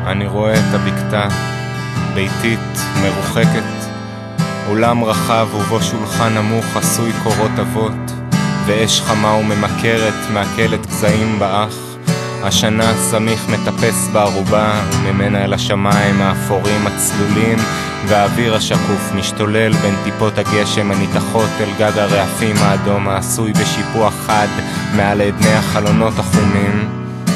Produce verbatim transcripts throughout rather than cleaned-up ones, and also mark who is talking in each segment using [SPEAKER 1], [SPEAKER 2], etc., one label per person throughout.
[SPEAKER 1] אני רואה את הבקתה, ביתית, מרוחקת, אולם רחב ובו שולחן נמוך עשוי קורות אבות, ואש חמה וממכרת מעכלת גזעים באח. השנה סמיך מטפס בערובה, וממנה אל השמיים האפורים הצלולים, והאוויר השקוף משתולל בין טיפות הגשם הניתחות אל גג הרעפים האדום העשוי בשיפוע חד מעל עדני החלונות החומים.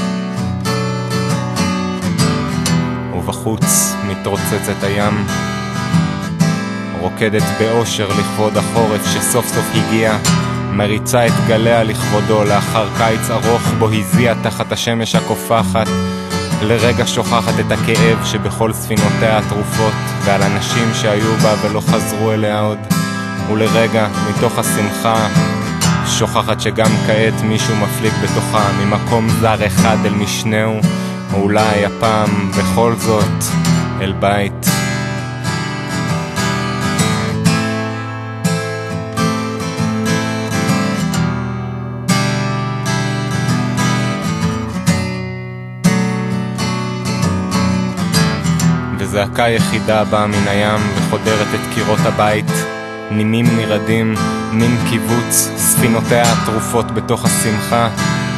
[SPEAKER 1] ובחוץ מתרוצצת הים, רוקדת באושר לכבוד החורף שסוף סוף הגיע, מריצה את גליה לכבודו לאחר קיץ ארוך בו הזיע תחת השמש הקופחת, לרגע שוכחת את הכאב שבכל ספינותיה התרופות ועל אנשים שהיו בה ולא חזרו אליה עוד, ולרגע מתוך השמחה שוכחת שגם כעת מישהו מפליג בתוכה ממקום זר אחד אל משנהו, או אולי הפעם בכל זאת אל בית. וזעקה יחידה באה מן הים וחודרת את קירות הבית, נימים נרדים, מין קיבוץ, ספינותיה התרופות בתוך השמחה.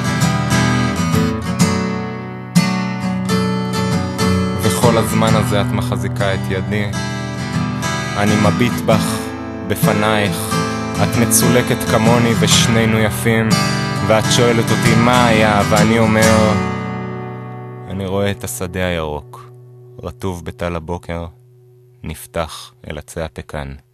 [SPEAKER 1] וכל הזמן הזה את מחזיקה את ידי, אני מביט בך בפנייך, את מצולקת כמוני ושנינו יפים, ואת שואלת אותי מה היה, ואני אומר, אני רואה את השדה הירוק רטוב בטל הבוקר, נפתח אל עצי הפקן.